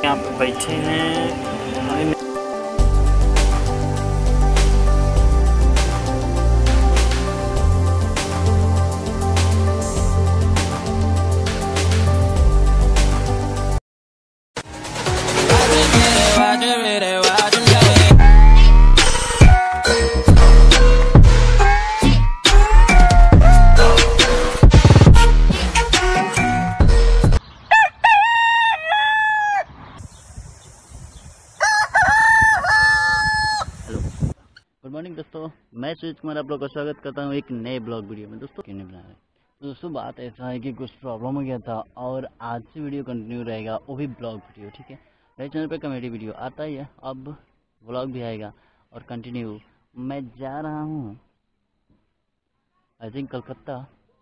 यहाँ पे बैठे हैं अभी। गुड मॉर्निंग दोस्तों, मैं सुजीत कुमार आप लोग का स्वागत करता हूँ एक नए ब्लॉग वीडियो में। दोस्तों क्यों नहीं बना रहे तो दोस्तों बात ऐसा है कि कुछ प्रॉब्लम हो गया था और आज से वीडियो कंटिन्यू रहेगा, वो भी ब्लॉग वीडियो। ठीक है, मेरे चैनल पे कॉमेडी वीडियो आता ही है, अब ब्लॉग भी आएगा और कंटिन्यू। मैं जा रहा हूँ आई थिंक कलकत्ता,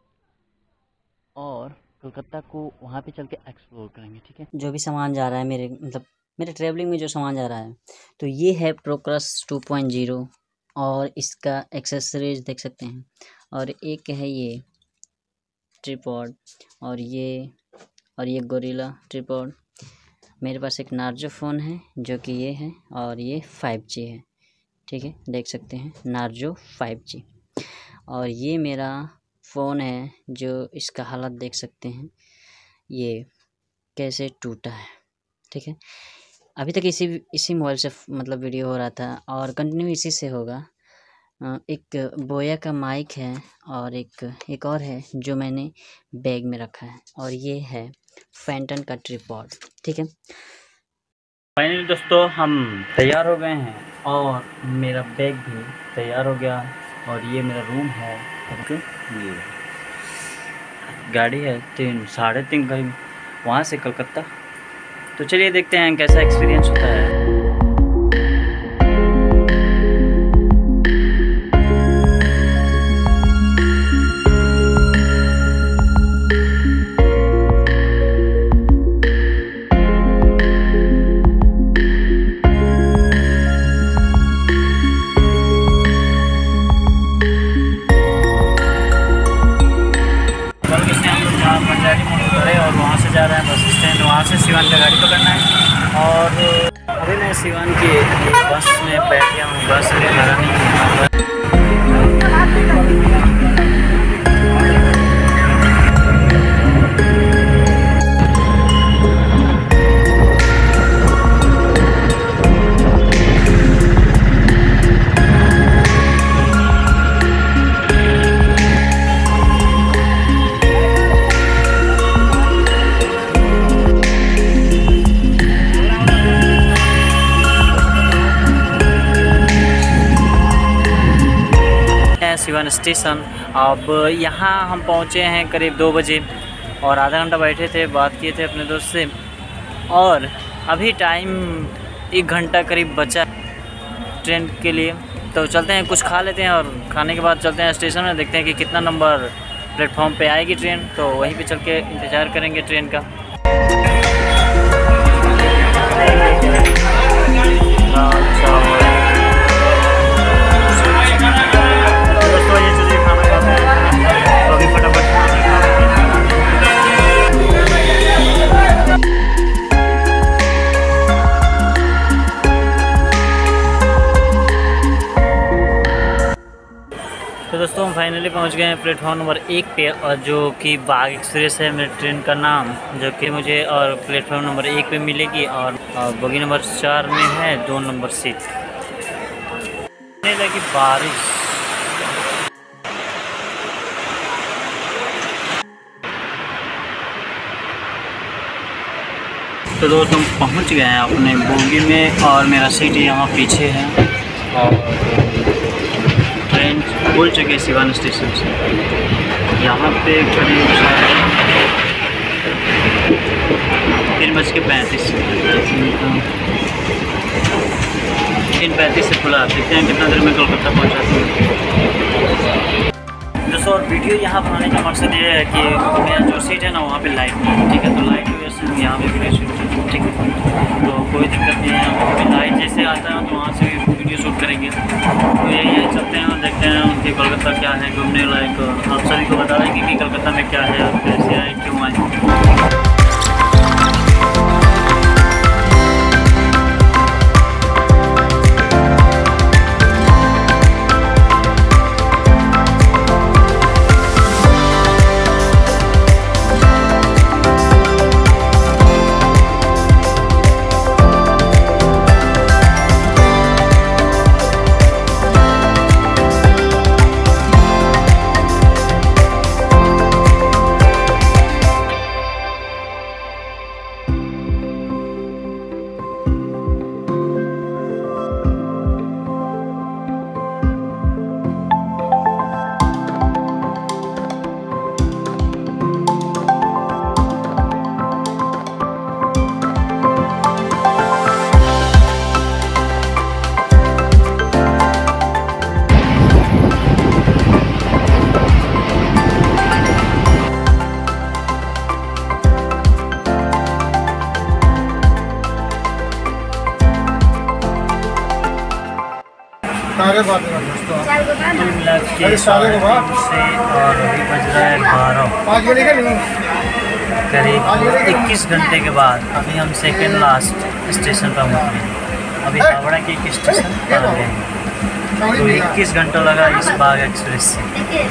और कलकत्ता को वहाँ पे चल के एक्सप्लोर करेंगे। ठीक है, जो भी सामान जा रहा है मेरे ट्रैवलिंग में जो सामान जा रहा है, तो ये है प्रोक्रस 2.0 और इसका एक्सेसरीज देख सकते हैं। और एक है ये ट्रिपॉड और ये गोरिल्ला ट्रिपॉड। मेरे पास एक नार्जो फ़ोन है जो कि ये है, और ये 5G है। ठीक है, देख सकते हैं नार्जो 5G। और ये मेरा फ़ोन है जो इसका हालत देख सकते हैं, ये कैसे टूटा है। ठीक है, अभी तक इसी मोबाइल से मतलब वीडियो हो रहा था और कंटिन्यू इसी से होगा। एक बोया का माइक है और एक और है जो मैंने बैग में रखा है, और ये है फैंटन का ट्रिपॉड। ठीक है, फाइनली दोस्तों हम तैयार हो गए हैं और मेरा बैग भी तैयार हो गया। और ये मेरा रूम है। ओके, ये गाड़ी है 3-3.5 करीब वहाँ से कलकत्ता। तो चलिए देखते हैं कैसा एक्सपीरियंस होता है। और वहाँ से जा रहे हैं बस स्टैंड, वहाँ से सिवान का गाड़ी पकड़ना है। और अभी मैं सिवान की बस में बैठ गया हूँ, बस में भरा नहीं है। सिवान स्टेशन। अब यहाँ हम पहुँचे हैं करीब 2 बजे और आधा घंटा बैठे थे, बात किए थे अपने दोस्त से। और अभी टाइम 1 घंटा करीब बचा ट्रेन के लिए। तो चलते हैं, कुछ खा लेते हैं और खाने के बाद चलते हैं स्टेशन में, देखते हैं कि कितना नंबर प्लेटफॉर्म पे आएगी ट्रेन। तो वहीं पे चल के इंतज़ार करेंगे ट्रेन का। तो दोस्तों हम फाइनली पहुंच गए हैं प्लेटफॉर्म नंबर 1 पे, और जो कि बाग एक्सप्रेस है मेरे ट्रेन का नाम, जो कि मुझे और प्लेटफॉर्म नंबर 1 पे मिलेगी। और बोगी नंबर 4 में है 2 नंबर सीट। लगी बारिश। तो दोस्तों हम पहुंच गए हैं अपने बोगी में, और मेरा सीट यहाँ पीछे है। और ट्रेन खुल चुके सिवान स्टेशन से। यहाँ पे करीब 3:35 3:35 से खुला। देखते हैं कितना देर में कोलकाता पहुँचाते हैं। दोस्तों और वीडियो यहाँ बनाने का मकसद ये है कि मेरा जो सीट है ना वहाँ पे लाइट नहीं है। ठीक है, तो लाइट की वजह से हम यहाँ पे वीडियो शूट करते हैं। ठीक है, तो कोई दिक्कत नहीं है, लाइट जैसे आता है तो वहाँ से भी वीडियो शूट करेंगे। तो यही है, चलते हैं और देखते हैं कि कोलकाता क्या है घूमने लायक। आप सभी को बता देंगे कि कोलकाता में क्या है, कैसे आए, क्यों आए। सारे बात है दोस्तों। कुल मिला के 3:30 से और अभी बज रहा है 12, 5 बजे का नहीं करीब 21 घंटे के बाद अभी हम सेकेंड लास्ट स्टेशन पर उतरे। अभी हावड़ा के एक स्टेशन पर आ गए हैं। तो 21 घंटा लगा इस बाग एक्सप्रेस से।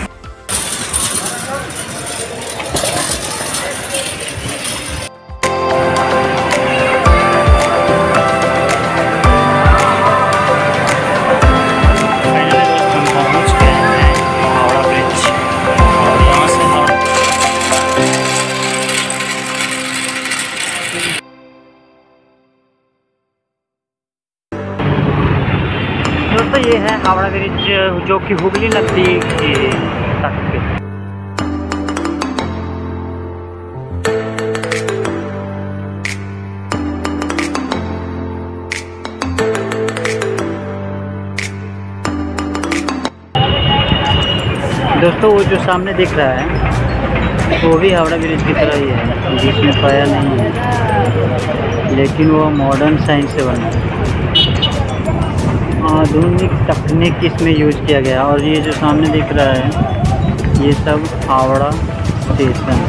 दोस्तों ये है हावड़ा ब्रिज जो कि हुगली नदी के तट पे। दोस्तों वो जो सामने दिख रहा है वो भी हावड़ा ब्रिज की तरह ही है, जिसमें पाया नहीं है, लेकिन वो मॉडर्न साइंस से बना है। आधुनिक तकनीक इसमें यूज़ किया गया। और ये जो सामने दिख रहा है ये सब हावड़ा स्टेशन।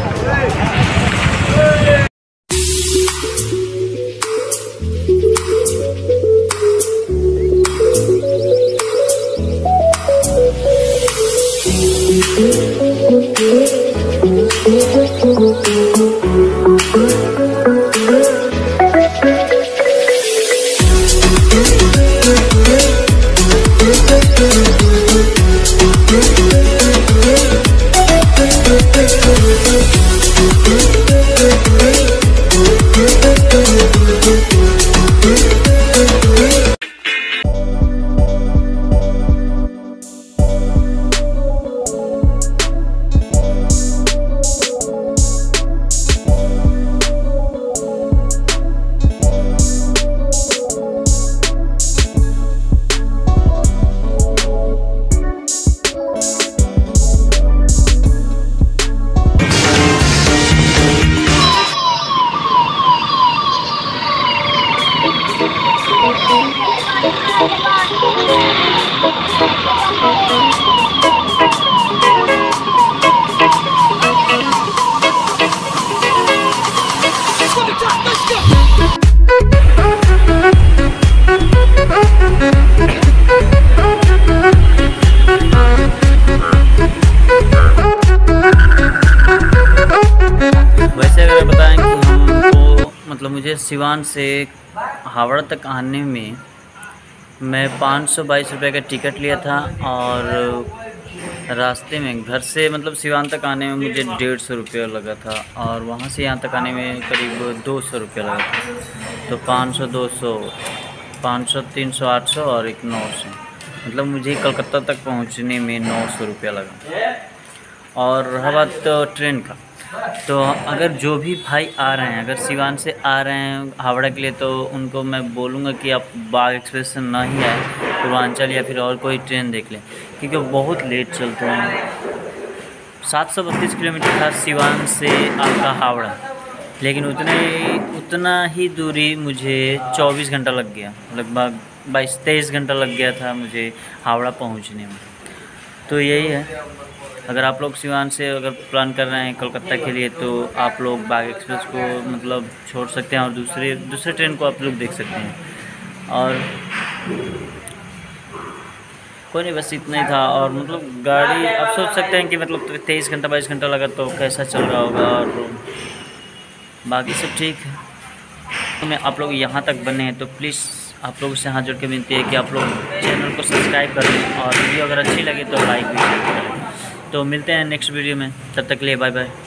वैसे अगर बताएं कि हमको मतलब मुझे सिवान से हावड़ा तक आने में मैं 522 रुपये का टिकट लिया था, और रास्ते में घर से मतलब सिवान तक आने में मुझे 150 रुपया लगा था, और वहाँ से यहाँ तक आने में करीब 200 रुपया लगा था। तो 500, 200, 500, 300, 800 और एक 900, मतलब मुझे कलकत्ता तक पहुँचने में 900 रुपया लगा। और रहा बात ट्रेन का, तो अगर जो भी भाई आ रहे हैं, अगर सिवान से आ रहे हैं हावड़ा के लिए, तो उनको मैं बोलूँगा कि आप बाग एक्सप्रेस से ना ही आए, पूर्वांचल या फिर और कोई ट्रेन देख लें, क्योंकि बहुत लेट चलते हैं। 732 किलोमीटर था सिवान से आपका हावड़ा, लेकिन उतना ही दूरी मुझे 24 घंटा लग गया, लगभग 22-23 घंटा लग गया था मुझे हावड़ा पहुँचने में। तो यही है, अगर आप लोग सिवान से अगर प्लान कर रहे हैं कोलकाता के लिए, तो आप लोग बाग एक्सप्रेस को मतलब छोड़ सकते हैं और दूसरे ट्रेन को आप लोग देख सकते हैं। और कोई नहीं, बस इतना ही था। और मतलब गाड़ी आप सोच सकते हैं कि मतलब 23 घंटा 22 घंटा लगा तो कैसा चल रहा होगा, और बाकी सब ठीक है। तो मैं आप लोग यहाँ तक बने हैं तो प्लीज़ आप लोगों से हाथ जोड़ के विनती है कि आप लोग चैनल को सब्सक्राइब कर दें, और वीडियो अगर अच्छी लगे तो लाइक भी करें। तो मिलते हैं नेक्स्ट वीडियो में, तब तक के लिए बाय बाय।